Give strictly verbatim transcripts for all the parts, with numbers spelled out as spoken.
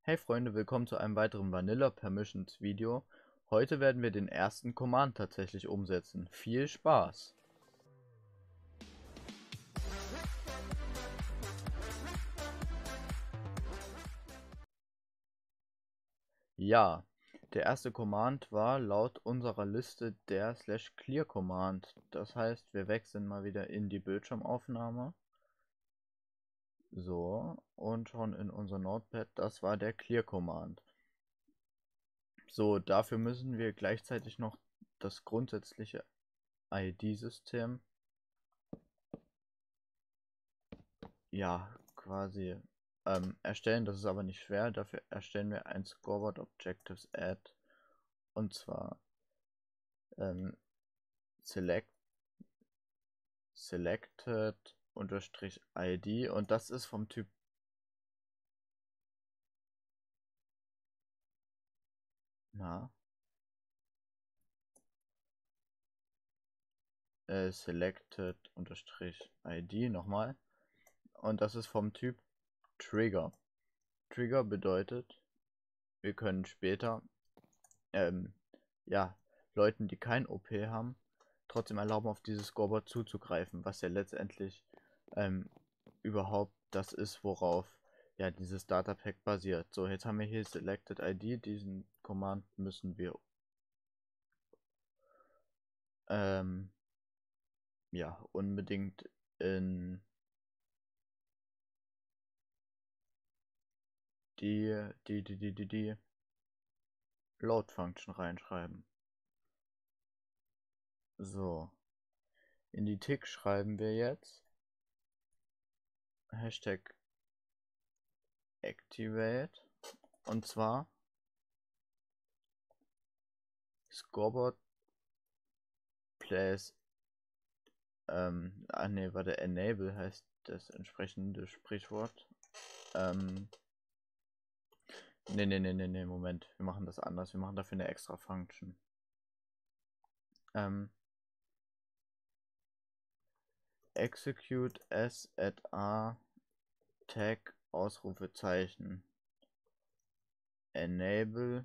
Hey Freunde, willkommen zu einem weiteren Vanilla Permissions Video. Heute werden wir den ersten Command tatsächlich umsetzen. Viel Spaß! Ja, der erste Command war laut unserer Liste der slash clear Command. Das heißt, wir wechseln mal wieder in die Bildschirmaufnahme. So, und schauen in unser Notepad, das war der clear Command. So, dafür müssen wir gleichzeitig noch das grundsätzliche I D-System ja, quasi ähm, erstellen. Das ist aber nicht schwer. Dafür erstellen wir ein Scoreboard Objectives Add, und zwar ähm, select selected unterstrich I D, und das ist vom Typ na äh, selected unterstrich I D nochmal, und das ist vom Typ Trigger. Trigger bedeutet, wir können später ähm, ja, Leuten, die kein O P haben, trotzdem erlauben, auf dieses Scoreboard zuzugreifen, was ja letztendlich ähm, überhaupt das ist, worauf ja dieses Data Pack basiert. So, jetzt haben wir hier Selected I D. Diesen Command müssen wir ähm, ja unbedingt in die die die die die, die Load Function reinschreiben. So, in die Tick schreiben wir jetzt Hashtag Activate, und zwar Scoreboard Plays, ähm, ah ne, warte, Enable heißt das entsprechende Sprichwort. Ähm, ne, ne, ne, ne, ne, Moment, wir machen das anders. Wir machen dafür eine extra Function. Ähm, execute s at a tag Ausrufezeichen enable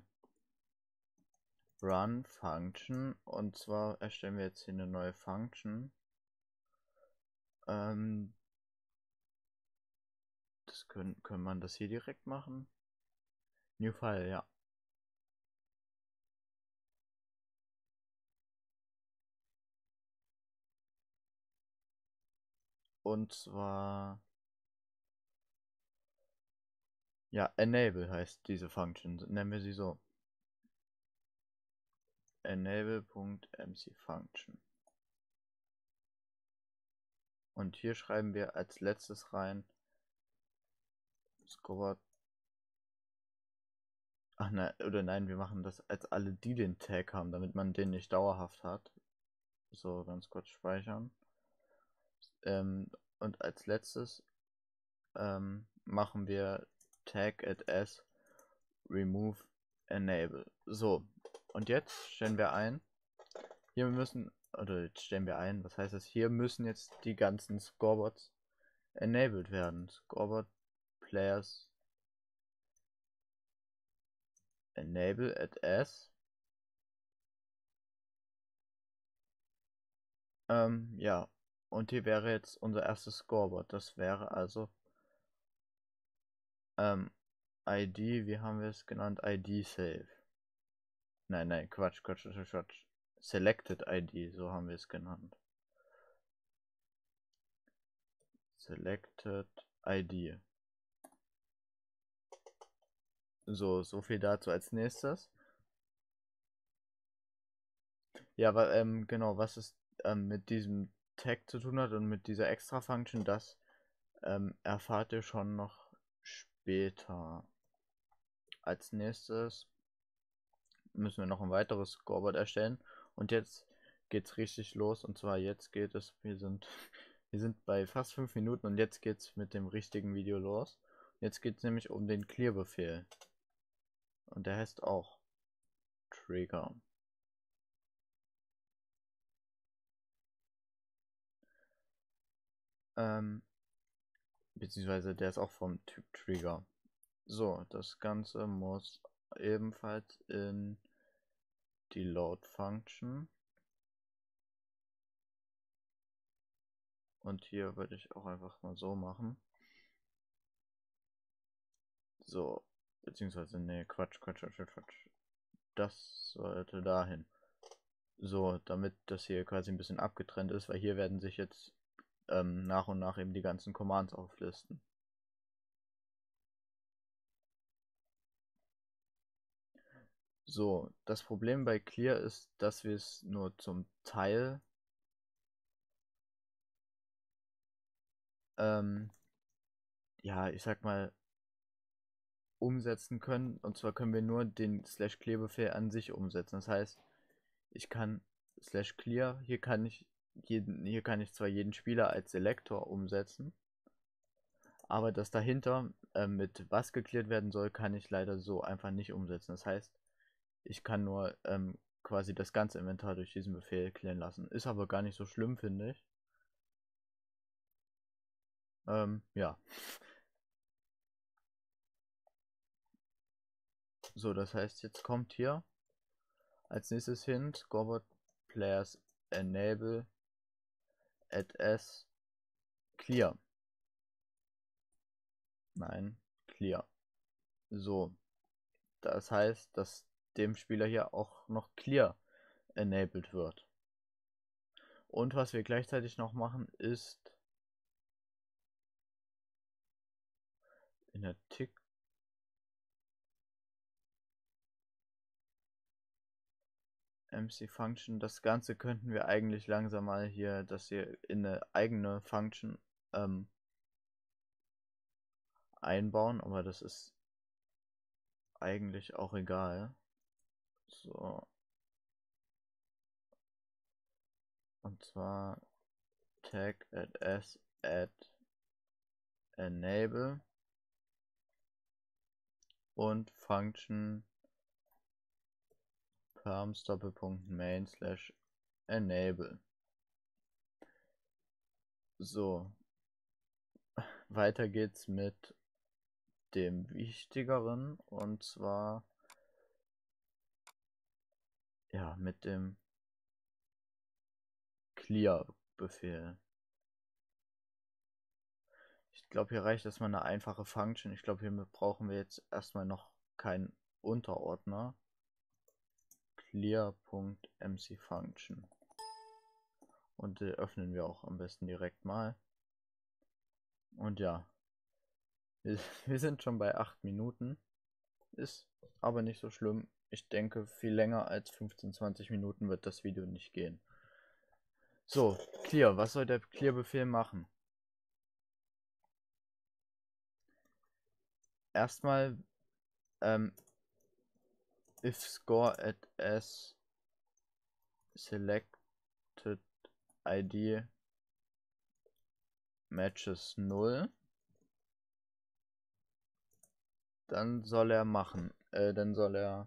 run function, und zwar erstellen wir jetzt hier eine neue Function. Ähm, das können, können man das hier direkt machen? New File, ja. Und zwar ja, enable heißt diese Function, nennen wir sie so. Enable.mcfunction. Und hier schreiben wir als letztes rein Scoreboard. Ach nein, oder nein, wir machen das als alle, die den Tag haben, damit man den nicht dauerhaft hat. So, ganz kurz speichern. Ähm, und als letztes ähm, machen wir Tag at s remove enable. So, und jetzt stellen wir ein, hier müssen, oder jetzt stellen wir ein, was heißt das? Hier müssen jetzt die ganzen Scoreboards enabled werden. Scoreboard Players enable at s. Ähm, ja, und hier wäre jetzt unser erstes Scoreboard. Das wäre also ähm, I D, wie haben wir es genannt? I D Save. Nein, nein, Quatsch, Quatsch, Quatsch, Quatsch. Selected I D, so haben wir es genannt. Selected I D. So, so viel dazu als nächstes. Ja, aber ähm, genau, was es ähm, mit diesem Tag zu tun hat und mit dieser Extra-Function, das ähm, erfahrt ihr schon noch später. Als nächstes müssen wir noch ein weiteres Scoreboard erstellen. Und jetzt geht's richtig los. Und zwar jetzt geht es, wir sind, wir sind bei fast fünf Minuten, und jetzt geht's mit dem richtigen Video los. Jetzt geht es nämlich um den Clear-Befehl. Und der heißt auch Trigger. Ähm, beziehungsweise der ist auch vom Typ Trigger. So, das Ganze muss ebenfalls in die Load Function. Und hier würde ich auch einfach mal so machen. So, beziehungsweise, nee, Quatsch, Quatsch, Quatsch, Quatsch. Das sollte dahin. So, damit das hier quasi ein bisschen abgetrennt ist, weil hier werden sich jetzt ähm, nach und nach eben die ganzen Commands auflisten. So, das Problem bei Clear ist, dass wir es nur zum Teil ähm, ja, ich sag mal, umsetzen können. Und zwar können wir nur den slash clear Befehl an sich umsetzen. Das heißt, ich kann slash clear, hier kann ich jeden, hier kann ich zwar jeden Spieler als Selektor umsetzen, aber das dahinter äh, mit was geklärt werden soll, kann ich leider so einfach nicht umsetzen. Das heißt, ich kann nur ähm, quasi das ganze Inventar durch diesen Befehl klären lassen. Ist aber gar nicht so schlimm, finde ich. Ähm, ja. So, das heißt, jetzt kommt hier als nächstes Hint, Gobot Players Enable at S Clear. Nein, Clear. So, das heißt, dass dem Spieler hier auch noch Clear enabled wird. Und was wir gleichzeitig noch machen, ist in der Tick M C Function, das Ganze könnten wir eigentlich langsam mal hier, das hier in eine eigene Function ähm, einbauen, aber das ist eigentlich auch egal. So. Und zwar tag at s at enable und Function perms Doppelpunkt main slash enable. So, weiter geht's mit dem wichtigeren, und zwar ja mit dem Clear Befehl. Ich glaube, hier reicht erstmal eine einfache Function. Ich glaube, hiermit brauchen wir jetzt erstmal noch keinen Unterordner. Clear.mcfunction. Und die öffnen wir auch am besten direkt mal. Und ja, wir, wir sind schon bei acht Minuten. Ist aber nicht so schlimm. Ich denke, viel länger als fünfzehn, zwanzig Minuten wird das Video nicht gehen. So, Clear. Was soll der Clear-Befehl machen? Erstmal ähm, if score at s selected I D matches null, dann soll er machen. Äh, dann soll er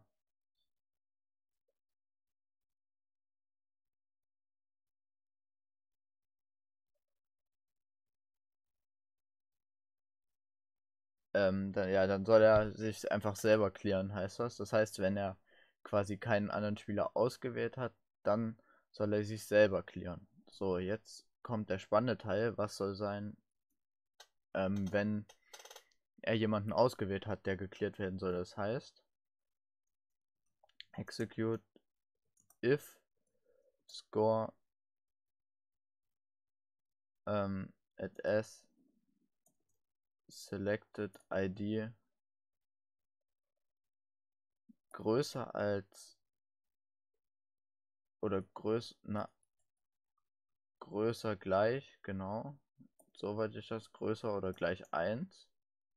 ähm, dann, ja, dann soll er sich einfach selber clearen, heißt das. Das heißt, wenn er quasi keinen anderen Spieler ausgewählt hat, dann soll er sich selber clearen. So, jetzt kommt der spannende Teil. Was soll sein, ähm, wenn er jemanden ausgewählt hat, der geklärt werden soll? Das heißt, execute if score ähm, at s selected I D größer als oder größ, na, größer gleich, genau. Soweit ich das, größer oder gleich eins.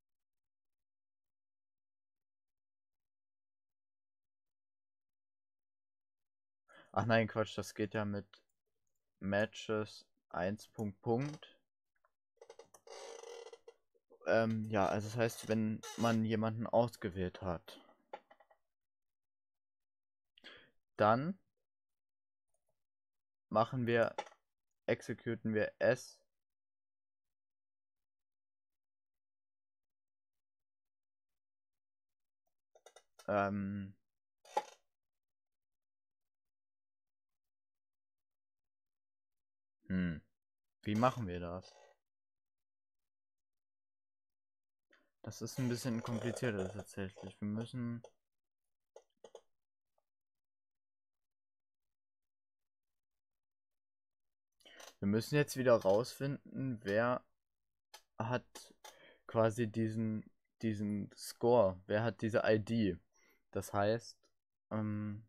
Ach nein, Quatsch, das geht ja mit Matches eins Punkt Punkt. Ähm, ja, also das heißt, wenn man jemanden ausgewählt hat, dann machen wir, executen wir s. Ähm, hm, wie machen wir das? Das ist ein bisschen komplizierter tatsächlich. Wir müssen wir müssen jetzt wieder rausfinden, wer hat quasi diesen diesen Score, wer hat diese I D. Das heißt, ähm,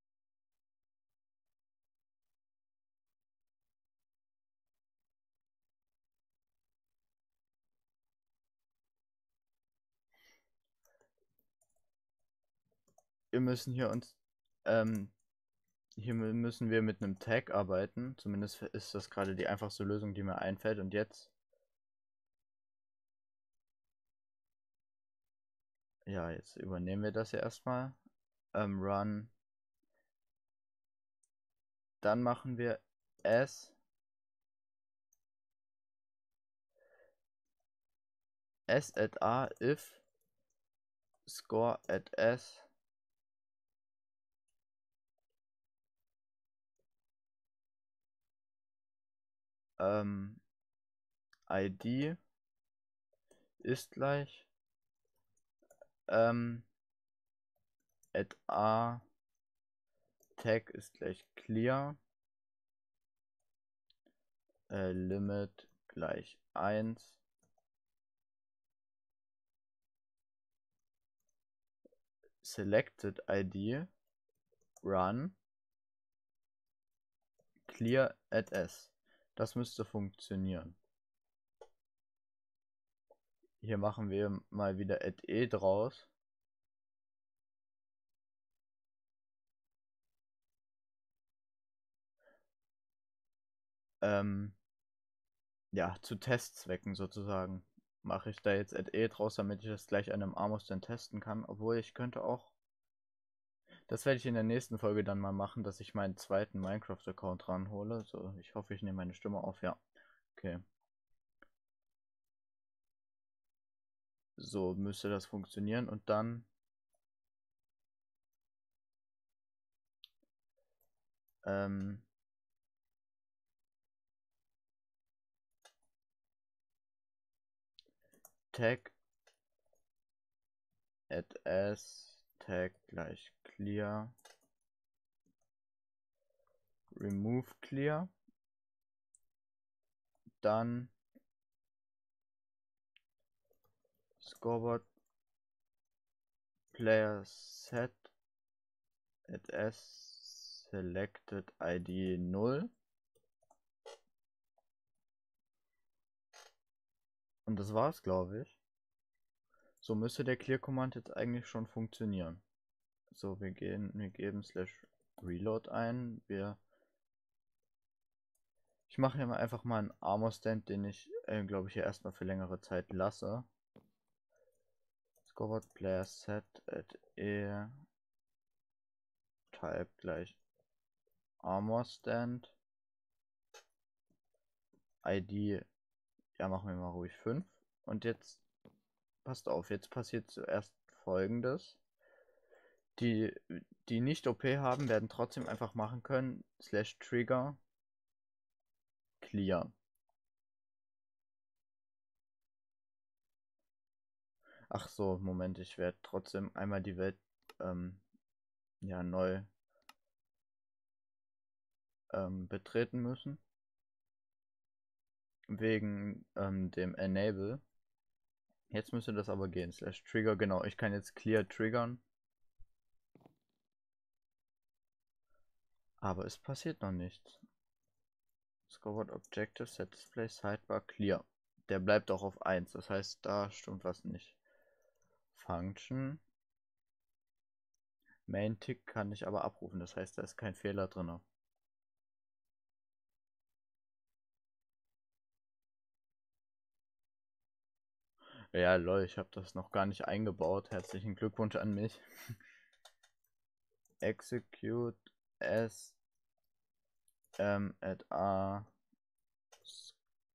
wir müssen hier uns ähm, hier mü- müssen wir mit einem Tag arbeiten. Zumindest ist das gerade die einfachste Lösung, die mir einfällt. Und jetzt, ja, jetzt übernehmen wir das ja erstmal. Ähm, run. Dann machen wir s s at a if score at s ähm, I D ist gleich ähm, at a tag ist gleich clear, äh, limit gleich eins, selected I D run clear at s. Das müsste funktionieren. Hier machen wir mal wieder at e draus. Ähm, ja, zu Testzwecken sozusagen mache ich da jetzt at e draus, damit ich das gleich an einem Amos dann testen kann. Obwohl ich könnte auch, das werde ich in der nächsten Folge dann mal machen, dass ich meinen zweiten Minecraft-Account ranhole. So, ich hoffe, ich nehme meine Stimme auf. Ja, okay. So müsste das funktionieren und dann ähm, tag at s tag gleich clear remove clear, dann scoreboard player set at s selected I D null. Und das war's, glaube ich. So müsste der Clear Command jetzt eigentlich schon funktionieren. So, wir gehen, wir geben slash reload ein. Wir ich mache hier mal einfach mal einen Armor Stand, den ich, äh, glaube ich, hier erstmal für längere Zeit lasse. Scoreboard player set at e type gleich Armor Stand. I D, ja, machen wir mal ruhig fünf. Und jetzt, passt auf, jetzt passiert zuerst Folgendes. Die, die nicht O P haben, werden trotzdem einfach machen können, slash trigger clear. Ach so, Moment, ich werde trotzdem einmal die Welt ähm, ja, neu ähm, betreten müssen. Wegen ähm, dem Enable. Jetzt müsste das aber gehen. Slash Trigger, genau. Ich kann jetzt Clear triggern. Aber es passiert noch nichts. Scoreboard Objective Set Display Sidebar Clear. Der bleibt auch auf eins. Das heißt, da stimmt was nicht. Function. Main Tick kann ich aber abrufen. Das heißt, da ist kein Fehler drin. Ja, lol, ich habe das noch gar nicht eingebaut. Herzlichen Glückwunsch an mich. Execute as ähm, at a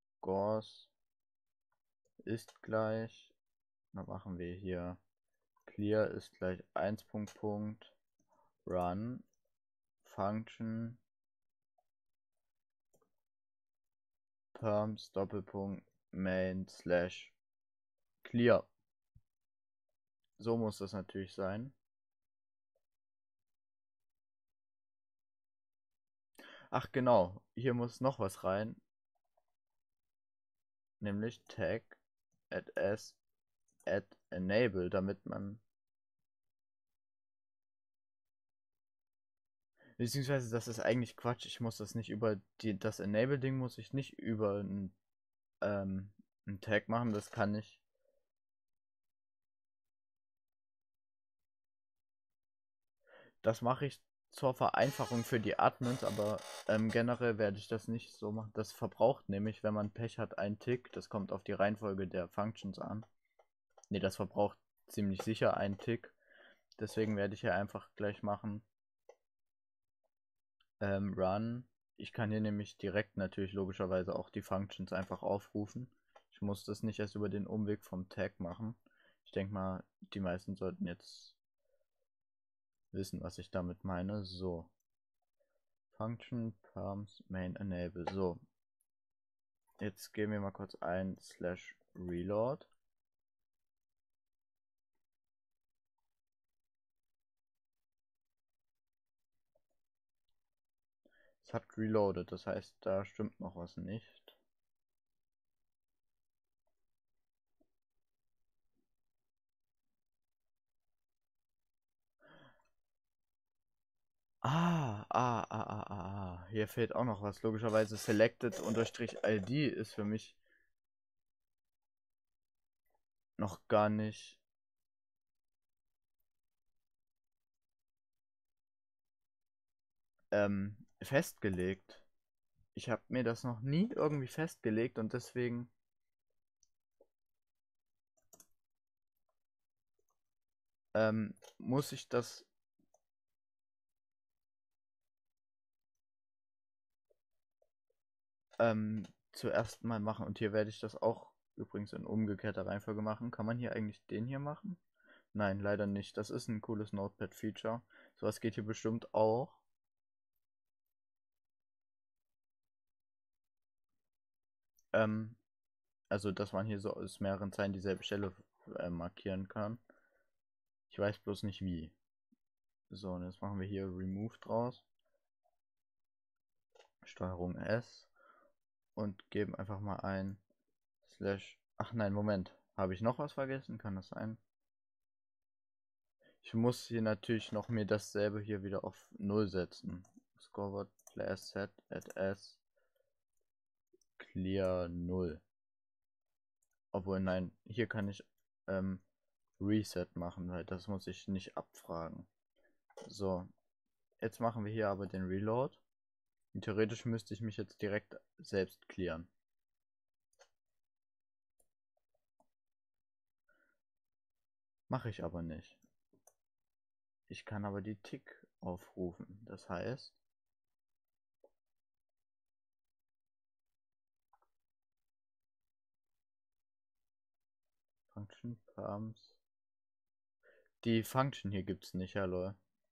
scores ist gleich. Dann machen wir hier clear ist gleich eins Punkt Punkt run function perms Doppelpunkt main slash clear. So muss das natürlich sein. Ach genau, hier muss noch was rein. Nämlich tag add as add enable, damit man... Beziehungsweise das ist eigentlich Quatsch. Ich muss das nicht über die, das Enable-Ding muss ich nicht über ein, ähm, einen Tag machen. Das kann ich. Das mache ich zur Vereinfachung für die Admins, aber ähm, generell werde ich das nicht so machen. Das verbraucht nämlich, wenn man Pech hat, einen Tick. Das kommt auf die Reihenfolge der Functions an. Ne, das verbraucht ziemlich sicher einen Tick. Deswegen werde ich hier einfach gleich machen. Ähm, run. Ich kann hier nämlich direkt natürlich logischerweise auch die Functions einfach aufrufen. Ich muss das nicht erst über den Umweg vom Tag machen. Ich denke mal, die meisten sollten jetzt wissen, was ich damit meine. So. Function perms main enable. So. Jetzt geben wir mal kurz ein slash reload. Es hat reloaded, das heißt, da stimmt noch was nicht. Ah, ah, ah, ah, ah, ah. Hier fehlt auch noch was. Logischerweise selected-I D ist für mich noch gar nicht ähm, festgelegt. Ich habe mir das noch nie irgendwie festgelegt und deswegen ähm, muss ich das ähm, zuerst mal machen. Und hier werde ich das auch übrigens in umgekehrter Reihenfolge machen. Kann man hier eigentlich den hier machen? Nein, leider nicht. Das ist ein cooles Notepad-Feature. Sowas geht hier bestimmt auch. Ähm, also, dass man hier so aus mehreren Zeilen dieselbe Stelle äh, markieren kann. Ich weiß bloß nicht wie. So, und jetzt machen wir hier Remove draus. Steuerung S. Und geben einfach mal ein Slash. Ach nein, Moment. Habe ich noch was vergessen? Kann das sein? Ich muss hier natürlich noch mir dasselbe hier wieder auf null setzen. Scoreboard player set at s clear null. Obwohl, nein, hier kann ich ähm, Reset machen, weil das muss ich nicht abfragen. So, jetzt machen wir hier aber den Reload. Und theoretisch müsste ich mich jetzt direkt selbst clearen. Mache ich aber nicht. Ich kann aber die Tick aufrufen. Das heißt, Function Perms. Die Function hier gibt es nicht, hallo.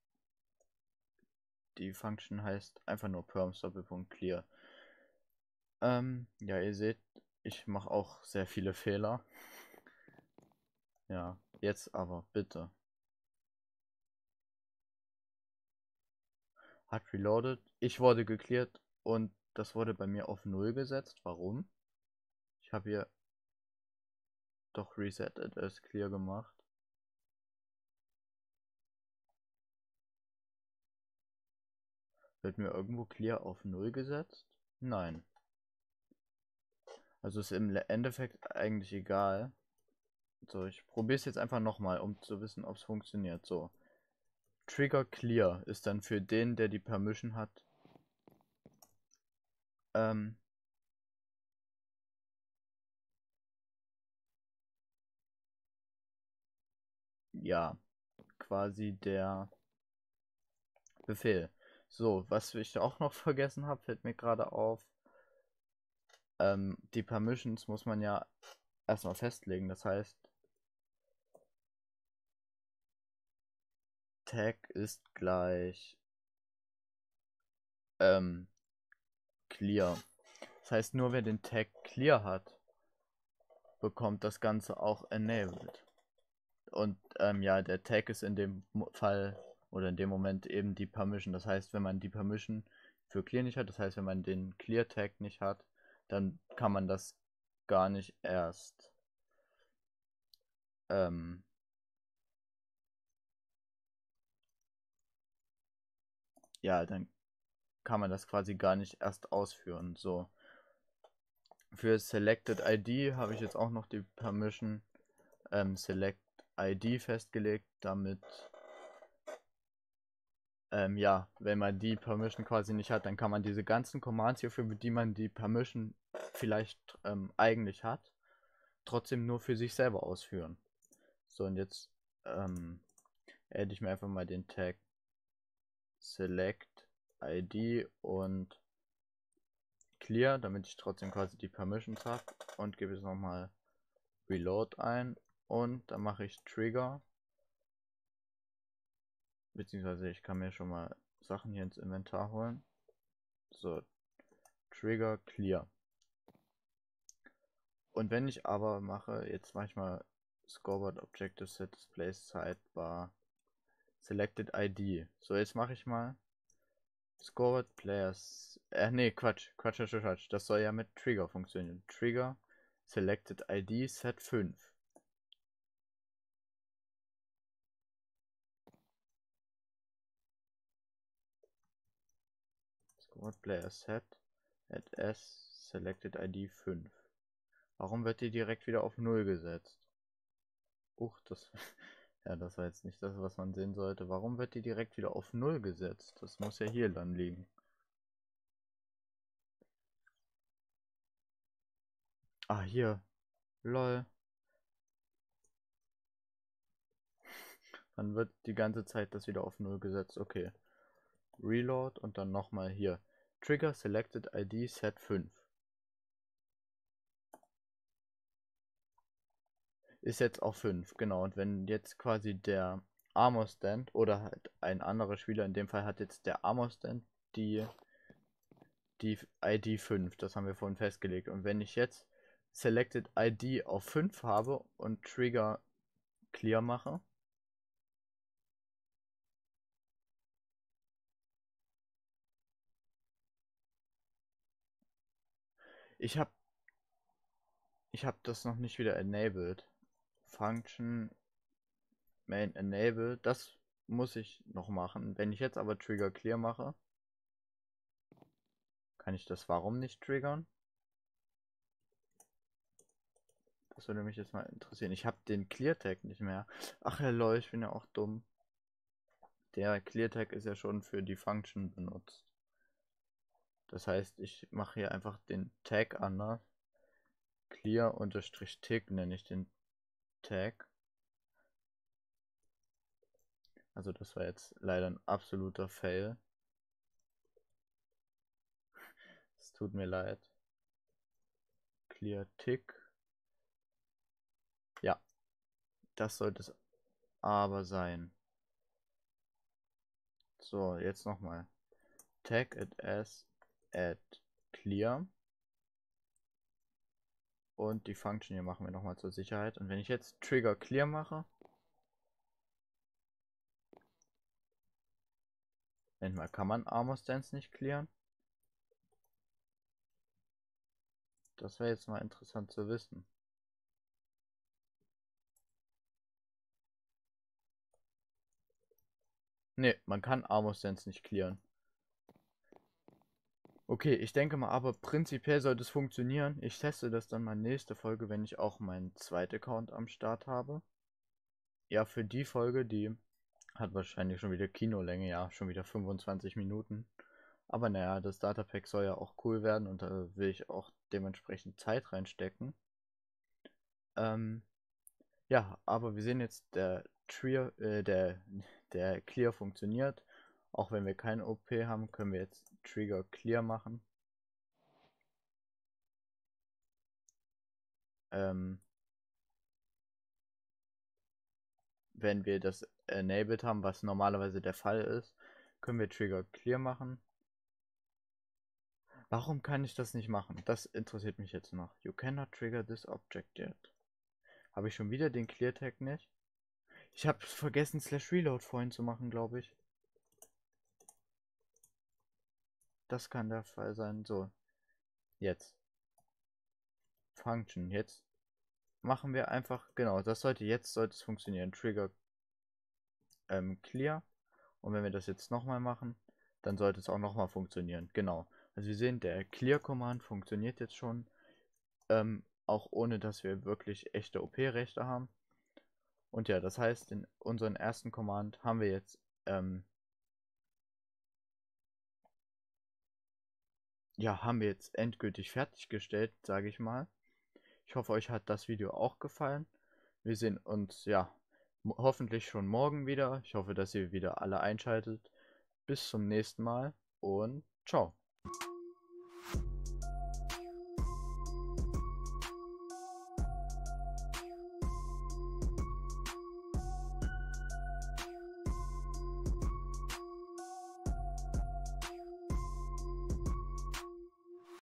Die Function heißt einfach nur Perms Doppelpunkt Clear. Ähm, ja, ihr seht, ich mache auch sehr viele Fehler. Ja, jetzt aber, bitte. Hat reloaded. Ich wurde gecleart und das wurde bei mir auf null gesetzt. Warum? Ich habe hier doch resetted as clear gemacht. Wird mir irgendwo clear auf null gesetzt? Nein. Also ist im Endeffekt eigentlich egal. So, ich probiere es jetzt einfach nochmal, um zu wissen, ob es funktioniert. So. Trigger clear ist dann für den, der die Permission hat. Ähm. Ja, quasi der Befehl. So, was ich auch noch vergessen habe, fällt mir gerade auf. Ähm, die Permissions muss man ja erstmal festlegen. Das heißt, Tag ist gleich ähm, clear. Das heißt, nur wer den Tag clear hat, bekommt das Ganze auch enabled. Und ähm, ja, der Tag ist in dem Fall oder in dem Moment eben die Permission. Das heißt, wenn man die Permission für clear nicht hat, das heißt, wenn man den Clear Tag nicht hat, dann kann man das gar nicht erst ähm, ja, dann kann man das quasi gar nicht erst ausführen. So. Für Selected I D habe ich jetzt auch noch die Permission ähm, Select I D festgelegt, damit ähm, ja, wenn man die Permission quasi nicht hat, dann kann man diese ganzen Commands hier, für die man die Permission vielleicht ähm, eigentlich hat, trotzdem nur für sich selber ausführen. So, und jetzt ähm, adde ich mir einfach mal den Tag Select I D und Clear, damit ich trotzdem quasi die Permissions habe, und gebe jetzt nochmal Reload ein und dann mache ich Trigger, beziehungsweise ich kann mir schon mal Sachen hier ins Inventar holen. So, Trigger Clear. Und wenn ich aber mache, jetzt mache ich mal Scoreboard Objective Set Display Sidebar Selected I D. So, jetzt mache ich mal Scoreboard Players. Äh, nee, Quatsch, Quatsch, Quatsch, Quatsch. Das soll ja mit Trigger funktionieren. Trigger Selected I D Set fünf. Scoreboard Player Set at S Selected I D fünf. Warum wird die direkt wieder auf null gesetzt? Uch, das. Ja, das war jetzt nicht das, was man sehen sollte. Warum wird die direkt wieder auf null gesetzt? Das muss ja hier dann liegen. Ah, hier. Lol. Dann wird die ganze Zeit das wieder auf null gesetzt. Okay. Reload und dann nochmal hier. Trigger Selected I D Set fünf. Ist jetzt auf fünf, genau. Und wenn jetzt quasi der Armor Stand oder halt ein anderer Spieler, in dem Fall hat jetzt der Armor Stand die, die I D fünf, das haben wir vorhin festgelegt. Und wenn ich jetzt Selected I D auf fünf habe und Trigger Clear mache, ich habe ich habe das noch nicht wieder enabled. Function Main Enable, das muss ich noch machen. Wenn ich jetzt aber Trigger Clear mache, kann ich das warum nicht triggern? Das würde mich jetzt mal interessieren. Ich habe den Clear Tag nicht mehr. Ach ja, lol, ich bin ja auch dumm. Der Clear Tag ist ja schon für die Function benutzt. Das heißt, ich mache hier einfach den Tag anders. Clear-Tick nenne ich den Tag. Also das war jetzt leider ein absoluter Fail. Es tut mir leid. Clear Tick. Ja, das sollte es aber sein. So, jetzt nochmal. Tag it as add clear. Und die Function hier machen wir nochmal zur Sicherheit. Und wenn ich jetzt Trigger Clear mache, manchmal kann man Armor Stance nicht clearen. Das wäre jetzt mal interessant zu wissen. Ne, man kann Armor Stance nicht clearen. Okay, ich denke mal, aber prinzipiell sollte es funktionieren. Ich teste das dann mal nächste Folge, wenn ich auch meinen zweiten Account am Start habe. Ja, für die Folge, die hat wahrscheinlich schon wieder Kinolänge, ja, schon wieder fünfundzwanzig Minuten. Aber naja, das Datapack soll ja auch cool werden und da will ich auch dementsprechend Zeit reinstecken. Ähm, ja, aber wir sehen jetzt, der Trier, äh, der, der Clear funktioniert. Auch wenn wir kein O P haben, können wir jetzt Trigger Clear machen. Ähm, wenn wir das enabled haben, was normalerweise der Fall ist, können wir Trigger Clear machen. Warum kann ich das nicht machen? Das interessiert mich jetzt noch. You cannot trigger this object yet. Habe ich schon wieder den Clear Tag nicht? Ich habe vergessen, Slash Reload vorhin zu machen, glaube ich. Das kann der Fall sein. So. Jetzt. Function. Jetzt machen wir einfach, genau, das sollte jetzt, sollte es funktionieren. Trigger ähm, Clear. Und wenn wir das jetzt nochmal machen, dann sollte es auch nochmal funktionieren. Genau. Also wir sehen, der Clear-Command funktioniert jetzt schon. Ähm, auch ohne, dass wir wirklich echte O P-Rechte haben. Und ja, das heißt, in unseren ersten Command haben wir jetzt ähm, ja, haben wir jetzt endgültig fertiggestellt, sage ich mal. Ich hoffe, euch hat das Video auch gefallen. Wir sehen uns ja hoffentlich schon morgen wieder. Ich hoffe, dass ihr wieder alle einschaltet. Bis zum nächsten Mal und ciao.